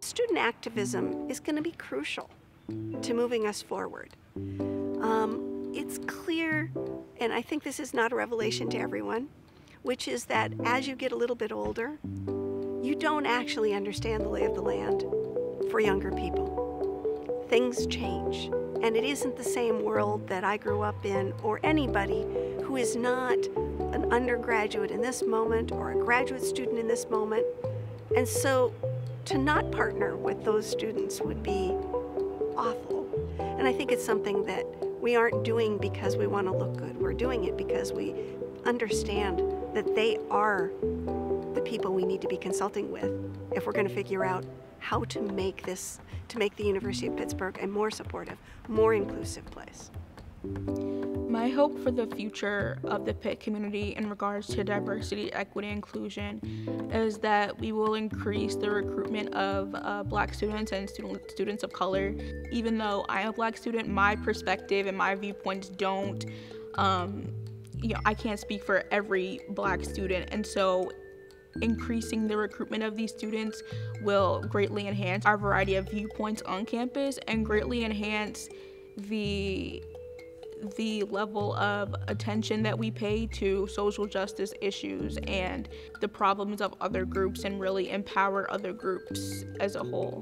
student activism is going to be crucial to moving us forward. It's clear, and I think this is not a revelation to everyone, which is that as you get a little bit older, you don't actually understand the lay of the land for younger people. Things change, and it isn't the same world that I grew up in, or anybody who is not an undergraduate in this moment or a graduate student in this moment. And so to not partner with those students would be awful. And I think it's something that we aren't doing because we want to look good. We're doing it because we understand that they are the people we need to be consulting with if we're going to figure out how to make the University of Pittsburgh a more supportive, more inclusive place. My hope for the future of the Pitt community in regards to diversity, equity, inclusion is that we will increase the recruitment of Black students and students of color. Even though I'm a Black student, my perspective and my viewpoints don't, I can't speak for every Black student, and so increasing the recruitment of these students will greatly enhance our variety of viewpoints on campus and greatly enhance the level of attention that we pay to social justice issues and the problems of other groups, and really empower other groups as a whole.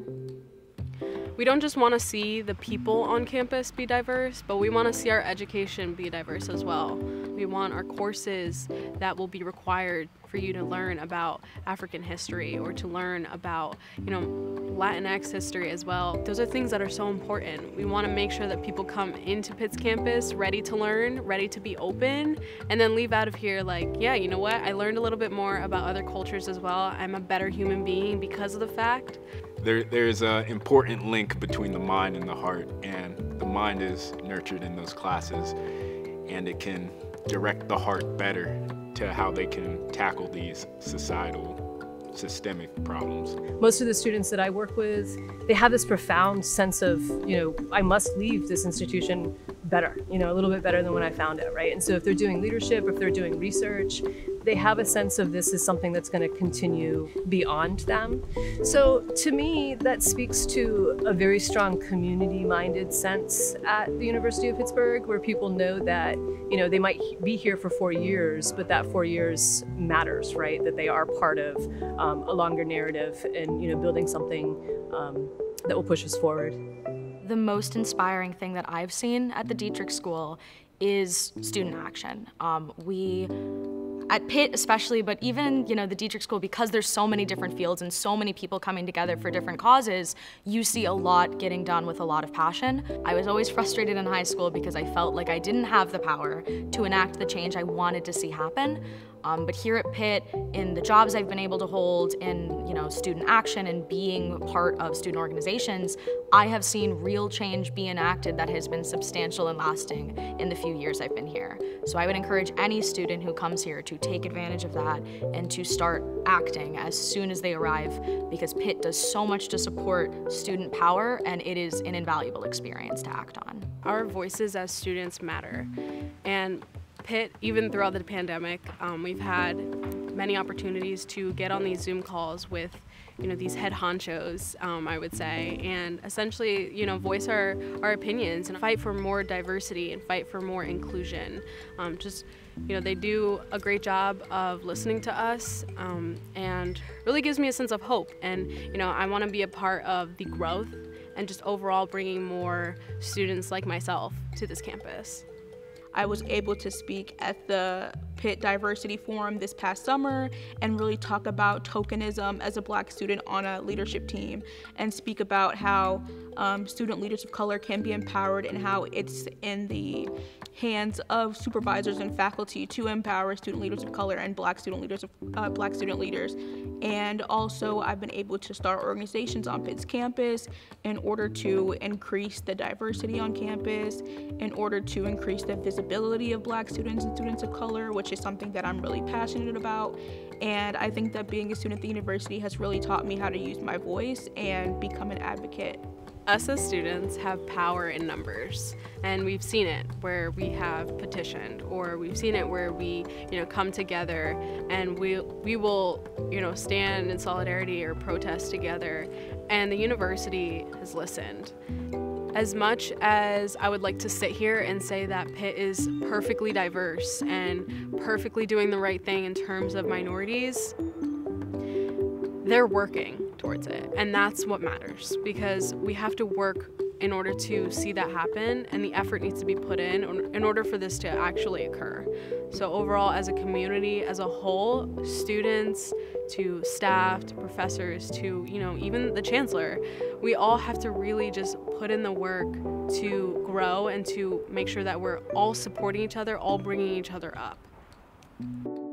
We don't just want to see the people on campus be diverse, but we want to see our education be diverse as well. We want our courses that will be required for you to learn about African history or to learn about, Latinx history as well. Those are things that are so important. We want to make sure that people come into Pitt's campus ready to learn, ready to be open, and then leave out of here like, yeah, you know what? I learned a little bit more about other cultures as well. I'm a better human being because of the fact. There's an important link between the mind and the heart, and the mind is nurtured in those classes, and it can direct the heart better to how they can tackle these societal, systemic problems. Most of the students that I work with, they have this profound sense of, I must leave this institution better, a little bit better than when I found it, right? And so if they're doing leadership, if they're doing research, they have a sense of this is something that's going to continue beyond them. So to me, that speaks to a very strong community-minded sense at the University of Pittsburgh, where people know that, they might be here for 4 years, but that 4 years matters, right? That they are part of a longer narrative and, building something that will push us forward. The most inspiring thing that I've seen at the Dietrich School is student action. We, at Pitt especially, but even the Dietrich School, because there's so many different fields and so many people coming together for different causes, you see a lot getting done with a lot of passion. I was always frustrated in high school because I felt like I didn't have the power to enact the change I wanted to see happen. But here at Pitt, in the jobs I've been able to hold in student action and being part of student organizations, I have seen real change be enacted that has been substantial and lasting in the few years I've been here. So I would encourage any student who comes here to take advantage of that and to start acting as soon as they arrive, because Pitt does so much to support student power, and it is an invaluable experience to act on. Our voices as students matter, and Pitt, even throughout the pandemic, we've had many opportunities to get on these Zoom calls with, these head honchos, I would say, and essentially, voice our opinions and fight for more diversity and fight for more inclusion. They do a great job of listening to us, and really gives me a sense of hope. And, I want to be a part of the growth and just overall bringing more students like myself to this campus. I was able to speak at the Pitt Diversity Forum this past summer and really talk about tokenism as a Black student on a leadership team, and speak about how student leaders of color can be empowered and how it's in the hands of supervisors and faculty to empower student leaders of color and Black student leaders. And also, I've been able to start organizations on Pitt's campus in order to increase the diversity on campus, in order to increase the visibility of Black students and students of color, which is something that I'm really passionate about. And I think that being a student at the university has really taught me how to use my voice and become an advocate. Us as students have power in numbers, and we've seen it where we have petitioned, or we've seen it where we, come together and we will, stand in solidarity or protest together, and the university has listened. As much as I would like to sit here and say that Pitt is perfectly diverse and perfectly doing the right thing in terms of minorities, they're working towards it, and that's what matters, because we have to work in order to see that happen, and the effort needs to be put in order for this to actually occur. So overall, as a community as a whole, students to staff to professors to even the chancellor, we all have to really just put in the work to grow and to make sure that we're all supporting each other, all bringing each other up.